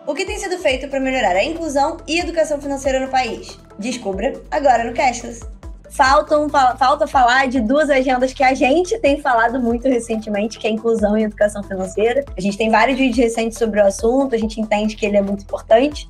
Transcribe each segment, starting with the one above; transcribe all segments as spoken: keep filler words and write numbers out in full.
O que tem sido feito para melhorar a inclusão e educação financeira no país? Descubra agora no Cashless. Faltam, falta falar de duas agendas que a gente tem falado muito recentemente, que é a inclusão e a educação financeira. A gente tem vários vídeos recentes sobre o assunto, a gente entende que ele é muito importante.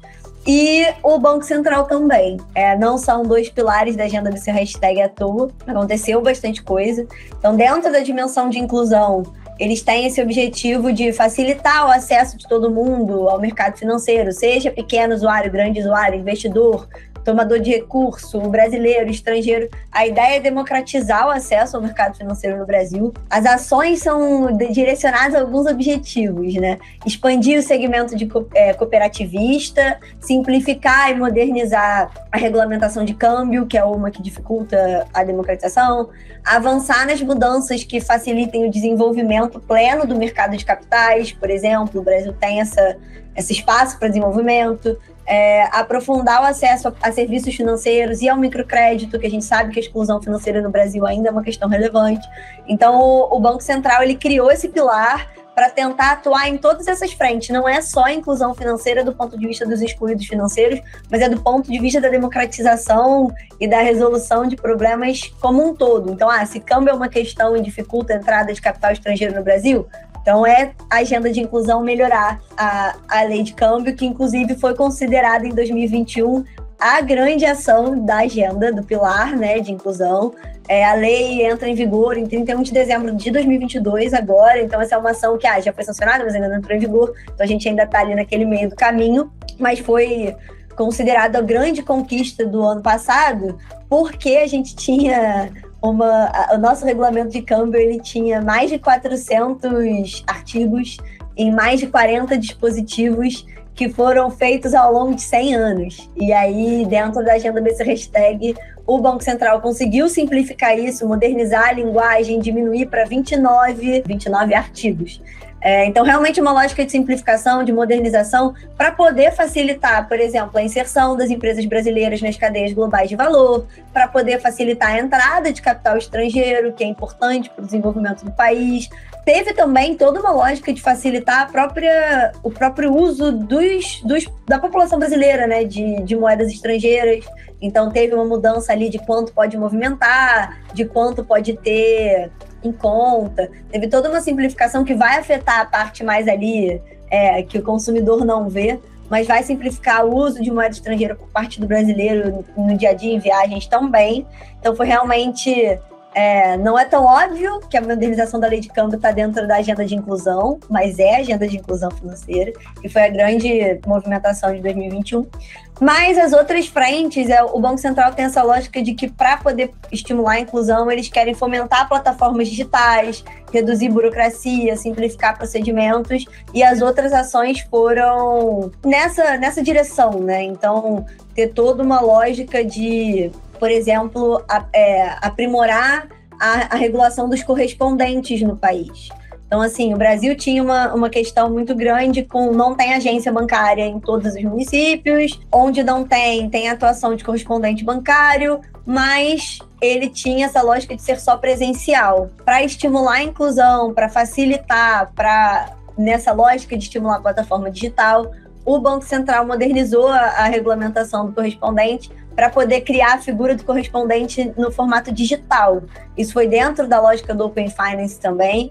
E o Banco Central também. É, não são dois pilares da agenda desse hashtag à toa. Aconteceu bastante coisa. Então, dentro da dimensão de inclusão, eles têm esse objetivo de facilitar o acesso de todo mundo ao mercado financeiro, seja pequeno usuário, grande usuário, investidor, tomador de recurso, brasileiro, estrangeiro. A ideia é democratizar o acesso ao mercado financeiro no Brasil. As ações são direcionadas a alguns objetivos, né? Expandir o segmento de é, cooperativista, simplificar e modernizar a regulamentação de câmbio, que é uma que dificulta a democratização, avançar nas mudanças que facilitem o desenvolvimento pleno do mercado de capitais, por exemplo. O Brasil tem essa, esse espaço para desenvolvimento. É, aprofundar o acesso a, a serviços financeiros e ao microcrédito, que a gente sabe que a exclusão financeira no Brasil ainda é uma questão relevante. Então, o, o Banco Central ele criou esse pilar para tentar atuar em todas essas frentes. Não é só a inclusão financeira do ponto de vista dos excluídos financeiros, mas é do ponto de vista da democratização e da resolução de problemas como um todo. Então, ah, se câmbio é uma questão e dificulta a entrada de capital estrangeiro no Brasil, então, é a agenda de inclusão melhorar a, a lei de câmbio, que inclusive foi considerada em dois mil e vinte e um a grande ação da agenda, do pilar, né, de inclusão. É, a lei entra em vigor em trinta e um de dezembro de dois mil e vinte e dois, agora. Então, essa é uma ação que ah, já foi sancionada, mas ainda não entrou em vigor. Então, a gente ainda está ali naquele meio do caminho, mas foi considerada a grande conquista do ano passado, porque a gente tinha... Uma, a, o nosso regulamento de câmbio ele tinha mais de quatrocentos artigos em mais de quarenta dispositivos que foram feitos ao longo de cem anos. E aí, dentro da agenda desse hashtag, o Banco Central conseguiu simplificar isso, modernizar a linguagem, diminuir para vinte e nove, vinte e nove artigos. É, então, realmente uma lógica de simplificação, de modernização, para poder facilitar, por exemplo, a inserção das empresas brasileiras nas cadeias globais de valor, para poder facilitar a entrada de capital estrangeiro, que é importante para o desenvolvimento do país. Teve também toda uma lógica de facilitar a própria, o próprio uso dos, dos, da população brasileira, né, de, de moedas estrangeiras. Então, teve uma mudança ali de quanto pode movimentar, de quanto pode ter em conta. Teve toda uma simplificação que vai afetar a parte mais ali é, que o consumidor não vê, mas vai simplificar o uso de moeda estrangeira por parte do brasileiro no, no dia a dia, em viagens também. Então, foi realmente... É, não é tão óbvio que a modernização da lei de câmbio está dentro da agenda de inclusão, mas é a agenda de inclusão financeira, que foi a grande movimentação de dois mil e vinte e um. Mas as outras frentes, é, o Banco Central tem essa lógica de que para poder estimular a inclusão, eles querem fomentar plataformas digitais, reduzir burocracia, simplificar procedimentos, e as outras ações foram nessa, nessa direção, né? Então, ter toda uma lógica de... por exemplo, a, é, aprimorar a, a regulação dos correspondentes no país. Então, assim, o Brasil tinha uma, uma questão muito grande com não tem agência bancária em todos os municípios, onde não tem, tem atuação de correspondente bancário, mas ele tinha essa lógica de ser só presencial. Para estimular a inclusão, para facilitar, para nessa lógica de estimular a plataforma digital, o Banco Central modernizou a, a regulamentação do correspondente para poder criar a figura do correspondente no formato digital. Isso foi dentro da lógica do Open Finance também,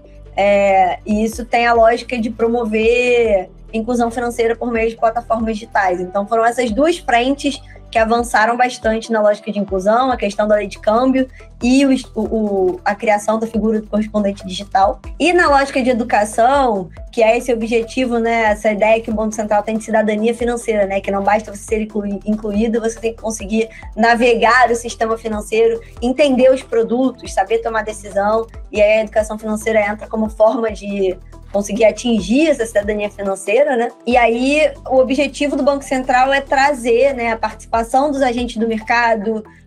é, e isso tem a lógica de promover inclusão financeira por meio de plataformas digitais. Então, foram essas duas frentes que avançaram bastante na lógica de inclusão, a questão da lei de câmbio e o, o, a criação da figura do correspondente digital. E na lógica de educação, que é esse objetivo, né, essa ideia que o Banco Central tem de cidadania financeira, né, que não basta você ser inclui, incluído, você tem que conseguir navegar o sistema financeiro, entender os produtos, saber tomar decisão, e aí a educação financeira entra como forma de conseguir atingir essa cidadania financeira, né? E aí o objetivo do Banco Central é trazer, né, a participação dos agentes do mercado,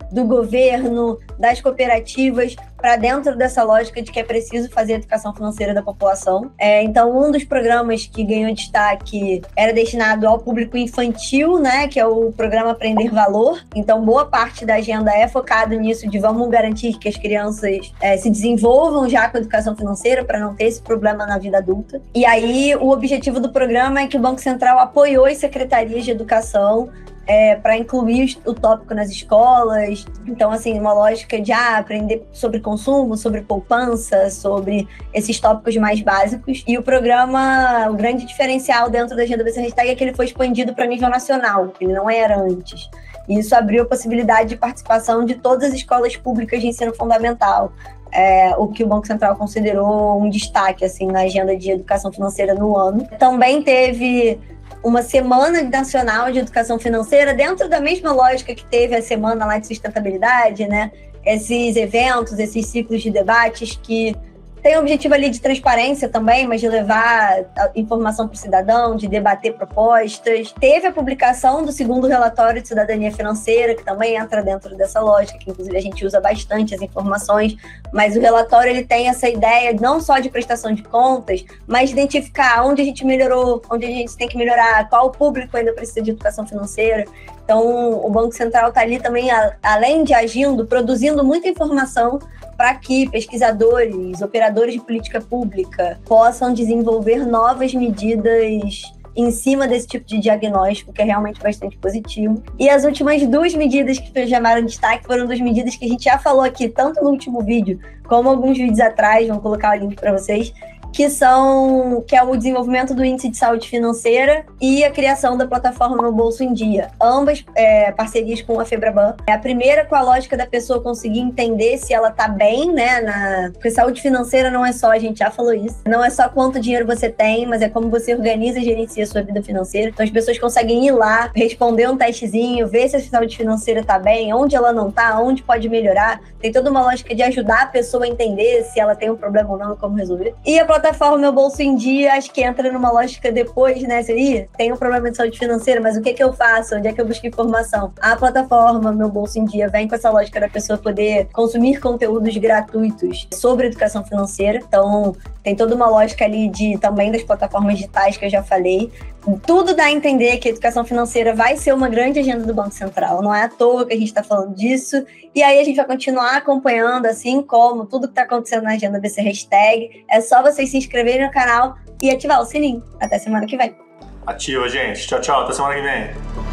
do governo, das cooperativas, para dentro dessa lógica de que é preciso fazer a educação financeira da população. É, então, um dos programas que ganhou destaque era destinado ao público infantil, né, que é o programa Aprender Valor. Então, boa parte da agenda é focada nisso, de vamos garantir que as crianças é, se desenvolvam já com a educação financeira para não ter esse problema na vida adulta. E aí, o objetivo do programa é que o Banco Central apoiou as secretarias de educação É, para incluir o tópico nas escolas. Então, assim, uma lógica de ah, aprender sobre consumo, sobre poupança, sobre esses tópicos mais básicos. E o programa, o grande diferencial dentro da Agenda B C Hashtag é que ele foi expandido para nível nacional, ele não era antes. E isso abriu a possibilidade de participação de todas as escolas públicas de ensino fundamental. É, o que o Banco Central considerou um destaque assim, na agenda de educação financeira no ano. Também teve uma semana nacional de educação financeira, dentro da mesma lógica que teve a semana lá de sustentabilidade, né? Esses eventos, esses ciclos de debates que tem o objetivo ali de transparência também, mas de levar a informação para o cidadão, de debater propostas. Teve a publicação do segundo relatório de cidadania financeira, que também entra dentro dessa lógica, que inclusive a gente usa bastante as informações, mas o relatório ele tem essa ideia não só de prestação de contas, mas de identificar onde a gente melhorou, onde a gente tem que melhorar, qual público ainda precisa de educação financeira. Então, o Banco Central está ali também, além de agindo, produzindo muita informação para que pesquisadores, operadores de política pública possam desenvolver novas medidas em cima desse tipo de diagnóstico, que é realmente bastante positivo. E as últimas duas medidas que chamaram destaque foram duas medidas que a gente já falou aqui, tanto no último vídeo, como alguns vídeos atrás, vamos colocar o link para vocês, que são que é o desenvolvimento do Índice de Saúde Financeira e a criação da plataforma Meu Bolso em Dia. Ambas é, parcerias com a FEBRABAN. É a primeira com a lógica da pessoa conseguir entender se ela tá bem, né? Na... Porque saúde financeira não é só, a gente já falou isso, não é só quanto dinheiro você tem, mas é como você organiza e gerencia a sua vida financeira. Então as pessoas conseguem ir lá, responder um testezinho, ver se a saúde financeira tá bem, onde ela não tá, onde pode melhorar. Tem toda uma lógica de ajudar a pessoa a entender se ela tem um problema ou não e como resolver. E a plataforma Meu Bolso em Dia, acho que entra numa lógica depois, né? Você, tem um problema de saúde financeira, mas o que que eu faço? Onde é que eu busco informação? A plataforma Meu Bolso em Dia vem com essa lógica da pessoa poder consumir conteúdos gratuitos sobre educação financeira. Então, tem toda uma lógica ali de, também das plataformas digitais que eu já falei. Tudo dá a entender que a educação financeira vai ser uma grande agenda do Banco Central. Não é à toa que a gente está falando disso. E aí a gente vai continuar acompanhando, assim como tudo que está acontecendo na agenda B C Hashtag. É só vocês se inscreverem no canal e ativar o sininho. Até semana que vem. Ativa, gente. Tchau, tchau. Até semana que vem.